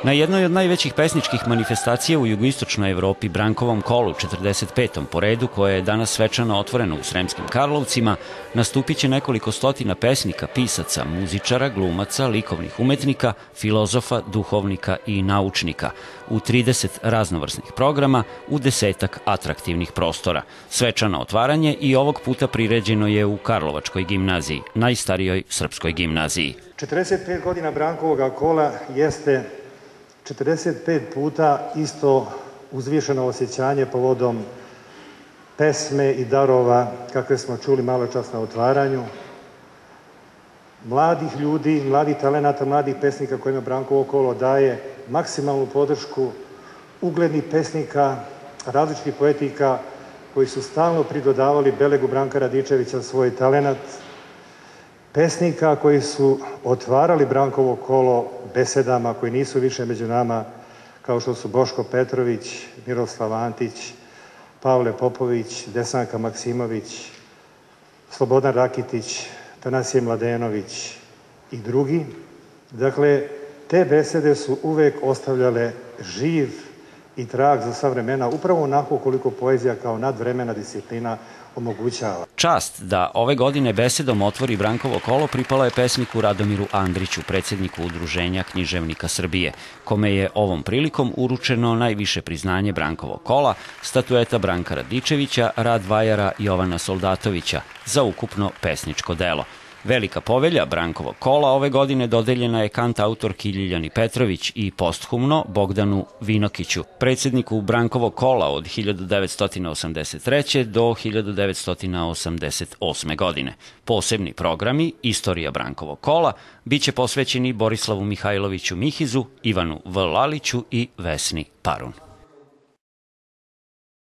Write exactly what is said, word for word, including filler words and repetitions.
Na jednoj od najvećih pesničkih manifestacija u jugoistočnoj Evropi, Brankovom kolu, četrdeset petom po redu, koje je danas svečano otvoreno u Sremskim Karlovcima, nastupit će nekoliko stotina pesnika, pisaca, muzičara, glumaca, likovnih umetnika, filozofa, duhovnika i naučnika u trideset raznovrsnih programa u desetak atraktivnih prostora. Svečano otvaranje i ovog puta priređeno je u Karlovačkoj gimnaziji, najstarijoj srpskoj gimnaziji. četrdeset pet godina Brankovog kola jeste četrdeset pet puta isto uzvišeno osjećanje povodom pesme i darova kakve smo čuli malo čas na otvaranju, mladih ljudi, mladih talenata, mladih pesnika kojima Brankovo kolo daje maksimalnu podršku, uglednih pesnika, različitih poetika koji su stalno pridodavali belegu Branka Radičevića svoj talenat, pesnika koji su otvarali Brankovo kolo besedama koji nisu više među nama, kao što su Boško Petrović, Miroslav Antić, Pavle Popović, Desanka Maksimović, Slobodan Rakitić, Tanasije Mladenović i drugi. Dakle, te besede su uvek ostavljale živ i trag za sva vremena, upravo onako koliko poezija kao nadvremena disciplina omogućava. Čast da ove godine besedom otvori Brankovo kolo pripala je pesniku Radomiru Andriću, predsjedniku Udruženja književnika Srbije, kome je ovom prilikom uručeno najviše priznanje Brankovog kola, statueta Branka Radičevića, rad vajara Jovana Soldatovića za ukupno pesničko delo. Velika povelja Brankovog kola ove godine dodeljena je kantautorki Ljiljani Petrović i posthumno Bogdanu Vinokiću, predsjedniku Brankovog kola od hiljadu devetsto osamdeset treće. do hiljadu devetsto osamdeset osme. godine. Posebni programi Istorija Brankovog kola biće posvećeni Borislavu Mihajloviću Mihizu, Ivanu V. Laliću i Vesni Parun.